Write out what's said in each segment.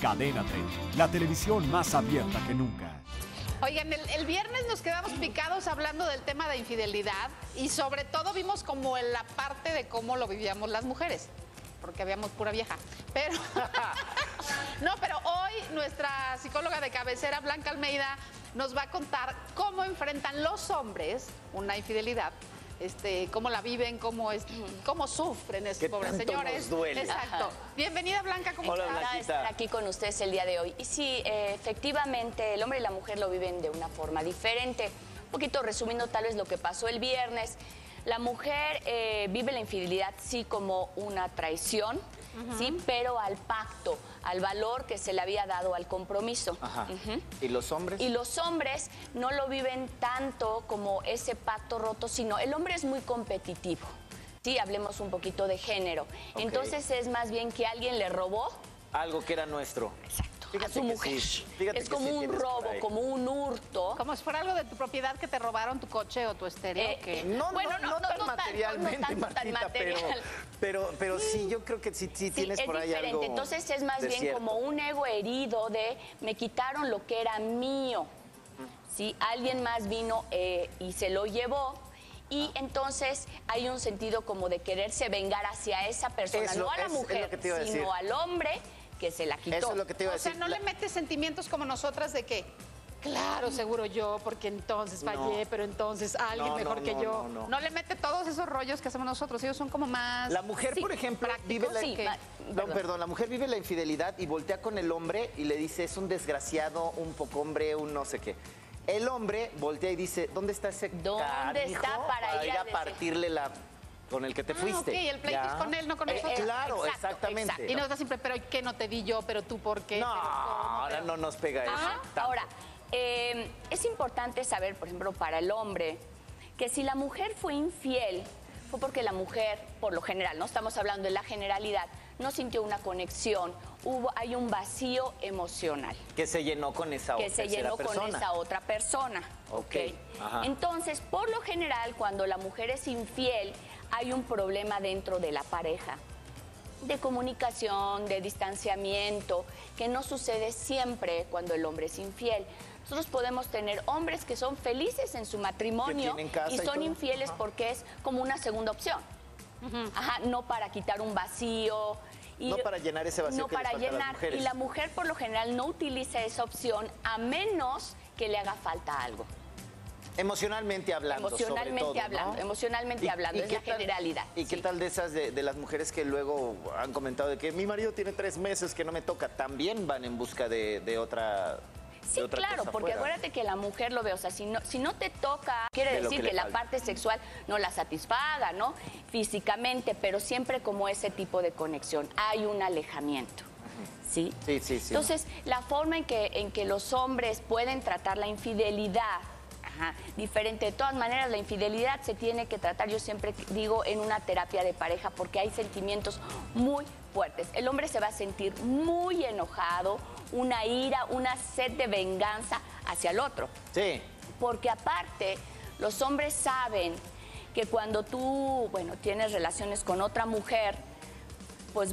Cadena 30, la televisión más abierta que nunca. Oigan, el viernes nos quedamos picados hablando del tema de infidelidad y sobre todo vimos como en la parte de cómo lo vivíamos las mujeres, porque habíamos pura vieja. Pero no, pero hoy nuestra psicóloga de cabecera, Blanca Almeida, nos va a contar cómo enfrentan los hombres una infidelidad. Cómo la viven, cómo sufren esos pobres señores. Nos duele. Exacto. Bienvenida, Blanca, ¿cómo estás? Blanquita. Estar aquí con ustedes el día de hoy. Y sí, efectivamente, el hombre y la mujer lo viven de una forma diferente. Un poquito resumiendo tal vez lo que pasó el viernes. La mujer vive la infidelidad sí como una traición, sí, pero al pacto, al valor que se le había dado al compromiso. Ajá. ¿Y los hombres? Y los hombres no lo viven tanto como ese pacto roto, sino el hombre es muy competitivo. Sí, hablemos un poquito de género. Okay. Entonces es más bien que alguien le robó algo que era nuestro. Exacto. Fíjate A su que mujer. sí, fíjate Es que como sí un tienes por robo, ahí. como un hurto. Como si fuera algo de tu propiedad que te robaron tu coche o tu estéreo. No, Bueno, no tan no materialmente, tanto tan Martita, material. pero sí, yo creo que sí tienes por ahí diferente. algo. Entonces es más de bien cierto. como un ego herido de me quitaron lo que era mío. ¿Sí? Alguien más vino y se lo llevó. Y entonces hay un sentido como de quererse vengar hacia esa persona, Eso, no a la es lo mujer, que te iba a decir. sino al hombre que se la quitó. Eso es lo que te iba a O sea, decir. no le metes sentimientos como nosotras de que, claro, seguro yo, porque entonces fallé, pero entonces alguien No, mejor no, que no, yo. no. Le mete todos esos rollos que hacemos nosotros. Ellos son como más. La mujer, Sí, por ejemplo, prácticos, vive la... sí, Perdón, la mujer vive la infidelidad y voltea con el hombre y le dice, es un desgraciado, un poco hombre, un no sé qué. El hombre voltea y dice, ¿dónde está ese ¿Dónde canijo está para ir a partirle la... con el que te fuiste? Ok, el pleito es con él, no con nosotros. Claro, Exacto, exactamente. exacto. Y nos da siempre, pero ¿qué no te di yo? Pero tú, ¿por qué? No, Pero ¿cómo? ahora Pero- no nos pega eso. Ajá. tanto. Ahora, es importante saber, por ejemplo, para el hombre, que si la mujer fue infiel, fue porque la mujer, por lo general, no estamos hablando de la generalidad, no sintió una conexión, hay un vacío emocional Que se llenó con esa que se tercera llenó con persona. esa otra persona. Ok, ajá. Entonces, por lo general, cuando la mujer es infiel, hay un problema dentro de la pareja de comunicación, de distanciamiento, que no sucede siempre cuando el hombre es infiel. Nosotros podemos tener hombres que son felices en su matrimonio tienen casa y y son todo. infieles porque es como una segunda opción. Ajá, no para quitar un vacío. No para llenar ese vacío No que les para falta a las llenar. mujeres. Y la mujer por lo general no utiliza esa opción a menos que le haga falta algo. Emocionalmente hablando, Emocionalmente sobre todo, hablando, ¿no? emocionalmente hablando, es qué la generalidad. ¿Y qué Sí. tal de esas de las mujeres que luego han comentado de que mi marido tiene 3 meses que no me toca? También van en busca de otra. Sí, de otra claro, cosa porque afuera. acuérdate que la mujer lo ve, o sea, si no te toca, quiere De lo decir que que le la falta. parte sexual no la satisfaga, ¿no? Físicamente, pero siempre como ese tipo de conexión, hay un alejamiento. ¿Sí? Sí, sí, sí. Entonces, la forma en que los hombres pueden tratar la infidelidad, diferente. De todas maneras, la infidelidad se tiene que tratar, yo siempre digo, en una terapia de pareja, porque hay sentimientos muy fuertes. El hombre se va a sentir muy enojado, una ira, una sed de venganza hacia el otro. Sí. Porque aparte, los hombres saben que cuando tú, bueno, tienes relaciones con otra mujer, pues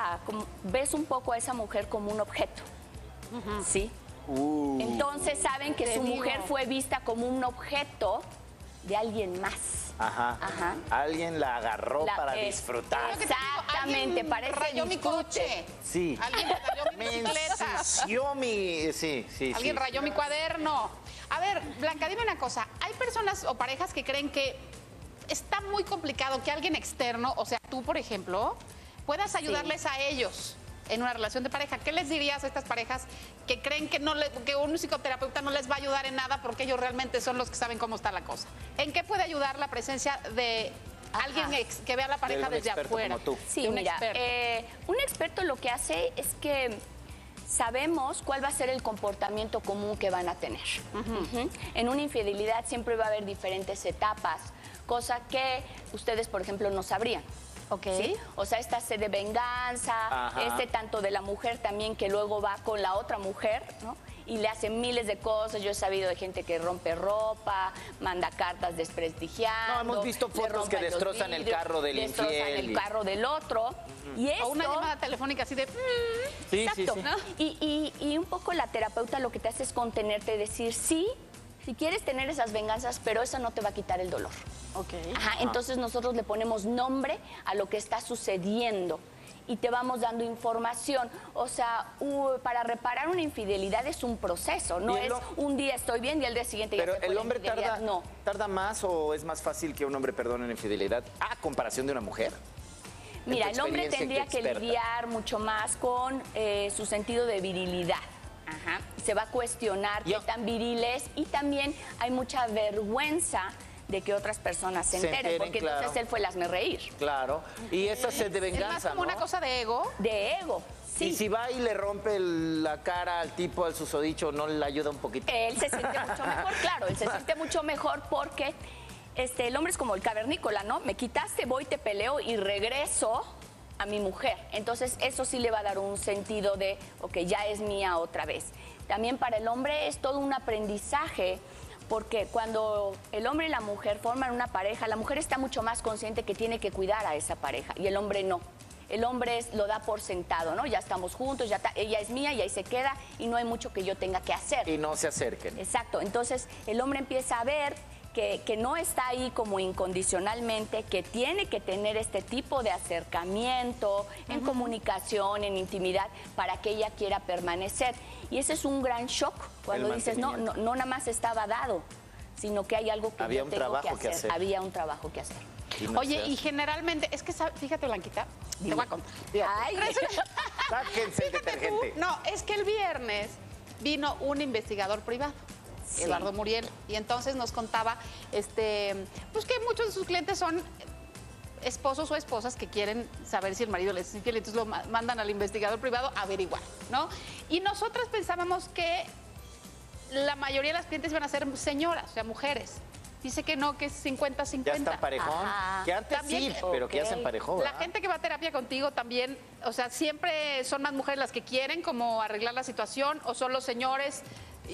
ves un poco a esa mujer como un objeto, ¿sí? Entonces saben que Te su digo. mujer fue vista como un objeto de alguien más. Ajá. Ajá. Alguien la agarró La- para es- disfrutar. Lo que te digo, Exactamente, alguien parece rayó mi disfrute. coche. Sí. Alguien rayó mi Me bicicleta. ensució mi... Sí, sí, Alguien sí. rayó mi cuaderno. A ver, Blanca, dime una cosa. Hay personas o parejas que creen que está muy complicado que alguien externo, o sea, tú, por ejemplo, puedas ayudarles a ellos en una relación de pareja. ¿Qué les dirías a estas parejas que creen que que un psicoterapeuta no les va a ayudar en nada porque ellos realmente son los que saben cómo está la cosa? ¿En qué puede ayudar la presencia de alguien que vea a la pareja un desde experto afuera? como tú. Sí, De un mira, experto. un experto lo que hace es que sabemos cuál va a ser el comportamiento común que van a tener. Ujú. En una infidelidad siempre va a haber diferentes etapas, cosa que ustedes, por ejemplo, no sabrían. Ok. ¿Sí? O sea, esta sed de venganza, Ajá. tanto de la mujer también que luego va con la otra mujer, ¿no? y le hacen miles de cosas. Yo he sabido de gente que rompe ropa, manda cartas desprestigiando. No, hemos visto le fotos que rompen los destrozan el vidrios, carro del destrozan infiel. el carro del otro. Y esto, O una llamada telefónica así de... Sí, exacto. sí, sí. ¿no? Y un poco la terapeuta lo que te hace es contenerte y decir, sí, si quieres tener esas venganzas, pero eso no te va a quitar el dolor. Ok. Ajá, entonces nosotros le ponemos nombre a lo que está sucediendo y te vamos dando información. O sea, para reparar una infidelidad es un proceso, no Y es un día estoy bien y al día siguiente ya Pero se fue el la hombre infidelidad. No. tarda más o es más fácil que un hombre perdone una infidelidad a comparación de una mujer. Mira, En tu el hombre experiencia tendría que experta. lidiar mucho más con su sentido de virilidad. Ajá. Se va a cuestionar qué tan viril es y también hay mucha vergüenza de que otras personas se enteren, porque claro. entonces él fue el hazme reír. Claro. Y esa sed de Es más venganza, como una ¿no? cosa de ego. De ego, sí. Y si va y le rompe la cara al tipo, al susodicho, ¿no le ayuda un poquito? Él se siente mucho mejor, claro, él se siente mucho mejor porque el hombre es como el cavernícola, ¿no? Me quitaste, voy, te peleo y regreso a mi mujer. Entonces eso sí le va a dar un sentido de, ok, ya es mía otra vez. También para el hombre es todo un aprendizaje, porque cuando el hombre y la mujer forman una pareja, la mujer está mucho más consciente que tiene que cuidar a esa pareja y el hombre no. El hombre lo da por sentado, ¿no? Ya estamos juntos, ella es mía y ahí se queda y no hay mucho que yo tenga que hacer. Y no se acerquen. Exacto, entonces el hombre empieza a ver que no está ahí como incondicionalmente, que tiene que tener este tipo de acercamiento en comunicación, en intimidad, para que ella quiera permanecer. Y ese es un gran shock cuando dices, no nada más estaba dado, sino que hay algo que Había yo un tengo trabajo que que hacer. hacer. Había un trabajo que hacer. Y no Oye, se y hace. generalmente, es que, fíjate, Blanquita, te voy a contar. Ay, Sáquense el Fíjate tú, detergente. no, es que el viernes vino un investigador privado, Sí. Eduardo Muriel, y entonces nos contaba pues que muchos de sus clientes son esposos o esposas que quieren saber si el marido les es infiel, entonces lo mandan al investigador privado a averiguar, ¿no? Y nosotras pensábamos que la mayoría de las clientes iban a ser señoras, o sea, mujeres. Dice que no, que es 50-50. Ya está parejón. Ajá. Que antes También, sí, pero que ya se emparejó, La ¿verdad? gente que va a terapia contigo también, o sea, siempre son más mujeres las que quieren como arreglar la situación o son los señores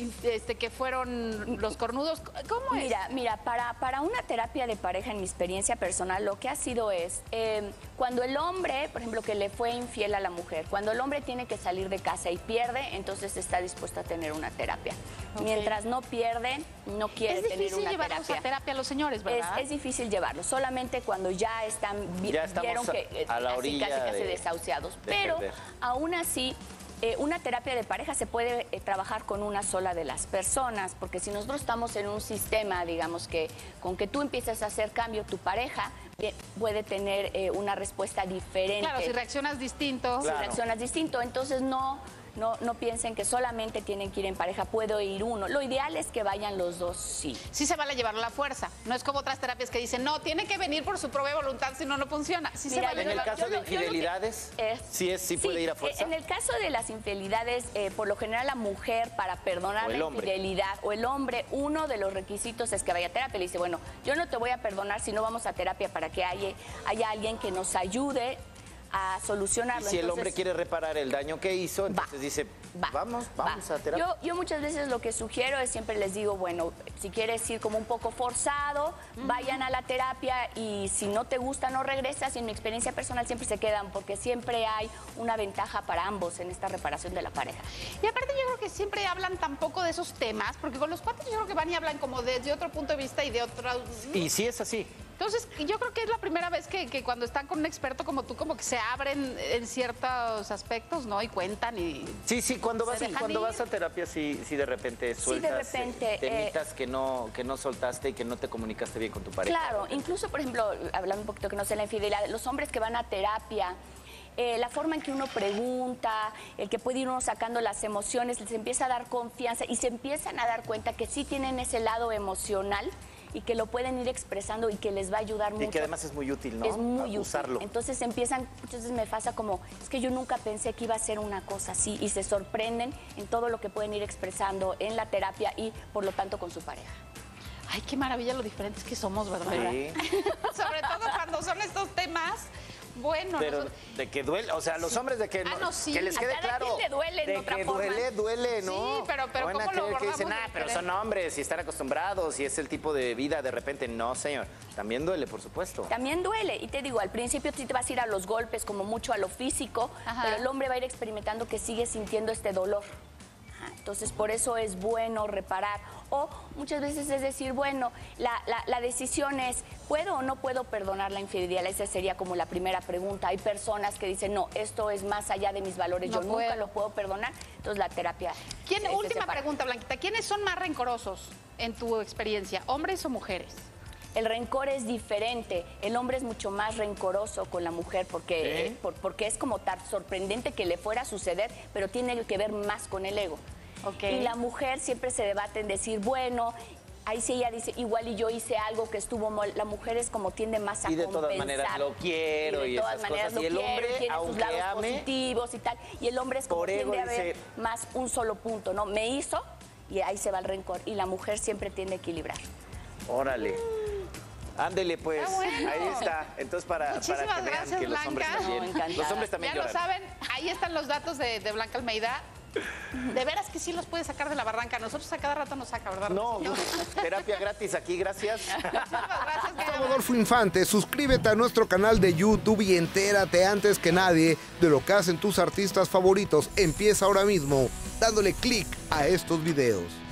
que fueron los cornudos. ¿Cómo es? Mira, para una terapia de pareja, en mi experiencia personal, lo que ha sido es, cuando el hombre, por ejemplo, que le fue infiel a la mujer, cuando el hombre tiene que salir de casa y pierde, entonces está dispuesto a tener una terapia. Ok. Mientras no pierde, no quiere Es tener difícil una llevarlos terapia. a terapia a los señores, ¿verdad? Es difícil llevarlo, solamente cuando ya están Ya estamos vieron que a la orilla casi de desahuciados. de Pero perder. aún así, una terapia de pareja se puede trabajar con una sola de las personas, porque si nosotros estamos en un sistema, digamos que con que tú empieces a hacer cambio, tu pareja puede tener una respuesta diferente. Claro, si reaccionas distinto. Si Claro. reaccionas distinto, entonces no piensen que solamente tienen que ir en pareja, puedo ir uno. Lo ideal es que vayan los dos, sí. Sí se vale llevarlo a la fuerza. No es como otras terapias que dicen, no, tiene que venir por su propia voluntad, si no, no funciona. Sí se Mira, vale En el llevarlo. caso de yo lo que- infidelidades, sí puede ir a fuerza. En el caso de las infidelidades, por lo general la mujer para perdonar O el la hombre. infidelidad o el hombre, uno de los requisitos es que vaya a terapia. Le dice, bueno, yo no te voy a perdonar si no vamos a terapia para que haya alguien que nos ayude a Y solucionarlo. si el Entonces, hombre quiere reparar el daño que hizo, entonces dice, va, vamos va. a terapia. Yo muchas veces lo que sugiero es siempre les digo, bueno, si quieres ir como un poco forzado, vayan a la terapia y si no te gusta no regresas y en mi experiencia personal siempre se quedan porque siempre hay una ventaja para ambos en esta reparación de la pareja. Y aparte yo creo que siempre hablan tampoco de esos temas, porque con los cuates yo creo que van y hablan como desde otro punto de vista y de otro... Y sí es así. Entonces, yo creo que es la primera vez que cuando están con un experto como tú, como que se abren en ciertos aspectos, ¿no? Y cuentan y... Sí, cuando Se vas dejan ir. a terapia, sí de repente sueltas repente, temitas que no soltaste y que no te comunicaste bien con tu pareja. Claro, incluso, por ejemplo, hablando un poquito que no sé la infidelidad, los hombres que van a terapia, la forma en que uno pregunta, el que puede ir uno sacando las emociones, les empieza a dar confianza y se empiezan a dar cuenta que sí tienen ese lado emocional y que lo pueden ir expresando y que les va a ayudar mucho. Y que además es muy útil, ¿no? Es muy usarlo. útil. Entonces empiezan, muchas veces me pasa como, es que yo nunca pensé que iba a ser una cosa así y se sorprenden en todo lo que pueden ir expresando en la terapia y por lo tanto con su pareja. Ay, qué maravilla lo diferentes que somos, ¿verdad? Sí. Sobre todo cuando son estos temas Bueno, Pero de que duele, o sea, los hombres de que, no, sí. que les A quede cada claro. quien le duele de otra que forma. duele, ¿no? Sí, pero No van a ¿cómo lo creer que dicen, abordamos pero diferente? son hombres y están acostumbrados y es el tipo de vida de repente. No, señor. También duele, por supuesto. También duele. Y te digo, al principio sí te vas a ir a los golpes, como mucho a lo físico, Ajá. pero el hombre va a ir experimentando que sigue sintiendo este dolor. Ajá. Entonces, por eso es bueno reparar. O muchas veces es decir, bueno, la decisión es, ¿puedo o no puedo perdonar la infidelidad? Esa sería como la primera pregunta. Hay personas que dicen, no, esto es más allá de mis valores, No yo nunca puedo. lo puedo perdonar. Entonces, la terapia... Última pregunta, Blanquita. ¿Quiénes son más rencorosos en tu experiencia, hombres o mujeres? El rencor es diferente. El hombre es mucho más rencoroso con la mujer porque, porque es como tan sorprendente que le fuera a suceder, pero tiene que ver más con el ego. Okay. Y la mujer siempre se debate en decir, bueno, ahí sí ella dice, igual y yo hice algo que estuvo mal. La mujer es como tiende más a Y de compensar. todas maneras lo quiero y de todas esas maneras cosas. lo Y el quiero, hombre, tiene sus aunque lados ame, positivos y tal. Y el hombre es como por ego tiende a ver dice- más un solo punto, ¿no? Me hizo y ahí se va el rencor. Y la mujer siempre tiende a equilibrar. Órale. Ándele, pues. Está bueno. Ahí está. Entonces, para Muchísimas que vean gracias, que los hombres Blanca. también. No, encantada. Los hombres también Ya lo lloran. saben, ahí están los datos de Blanca Almeida. De veras que sí los puede sacar de la barranca. Nosotros a cada rato nos saca, ¿verdad? No, terapia gratis aquí, gracias. Muchísimas gracias, querida Soy Adolfo Infante, suscríbete a nuestro canal de YouTube y entérate antes que nadie de lo que hacen tus artistas favoritos. Empieza ahora mismo dándole clic a estos videos.